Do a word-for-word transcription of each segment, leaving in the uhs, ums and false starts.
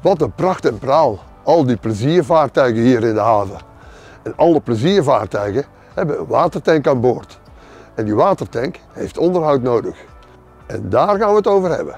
Wat een pracht en praal, al die pleziervaartuigen hier in de haven. En alle pleziervaartuigen hebben een watertank aan boord. En die watertank heeft onderhoud nodig. En daar gaan we het over hebben.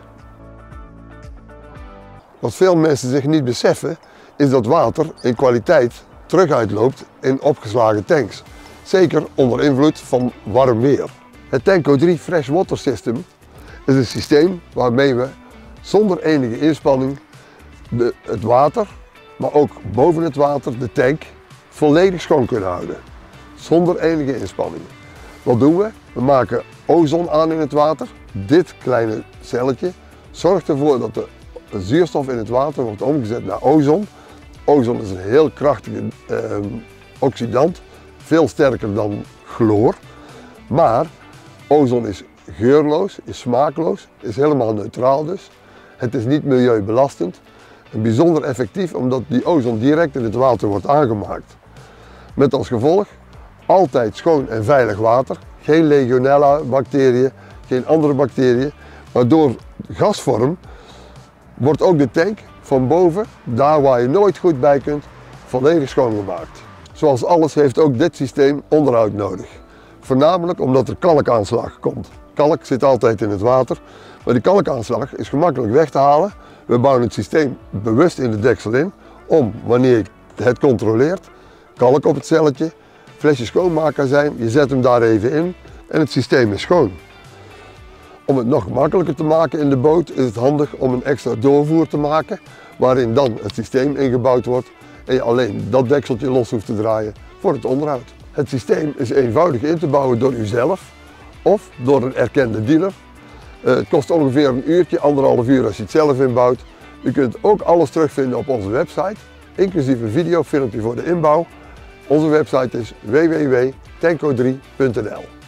Wat veel mensen zich niet beseffen, is dat water in kwaliteit terug uitloopt in opgeslagen tanks. Zeker onder invloed van warm weer. Het Tenco drie Fresh Water System is een systeem waarmee we zonder enige inspanning de, het water, maar ook boven het water, de tank, volledig schoon kunnen houden. Zonder enige inspanning. Wat doen we? We maken ozon aan in het water. Dit kleine celletje zorgt ervoor dat de zuurstof in het water wordt omgezet naar ozon. Ozon is een heel krachtige eh, oxidant, veel sterker dan chloor. Maar ozon is geurloos, is smaakloos, is helemaal neutraal dus. Het is niet milieubelastend en bijzonder effectief omdat die ozon direct in het water wordt aangemaakt. Met als gevolg altijd schoon en veilig water, geen legionella bacteriën, geen andere bacteriën. Maar door gasvorm wordt ook de tank van boven, daar waar je nooit goed bij kunt, volledig schoongemaakt. Zoals alles heeft ook dit systeem onderhoud nodig. Voornamelijk omdat er kalkaanslag komt. Kalk zit altijd in het water, maar die kalkaanslag is gemakkelijk weg te halen. We bouwen het systeem bewust in de deksel in, om wanneer je het controleert, kalk op het celletje, flesje schoonmaker zijn, je zet hem daar even in en het systeem is schoon. Om het nog makkelijker te maken in de boot is het handig om een extra doorvoer te maken, waarin dan het systeem ingebouwd wordt en je alleen dat dekseltje los hoeft te draaien voor het onderhoud. Het systeem is eenvoudig in te bouwen door uzelf of door een erkende dealer. Het kost ongeveer een uurtje, anderhalf uur als je het zelf inbouwt. U kunt ook alles terugvinden op onze website, inclusief een videofilmpje voor de inbouw. Onze website is w w w punt tenco drie punt n l.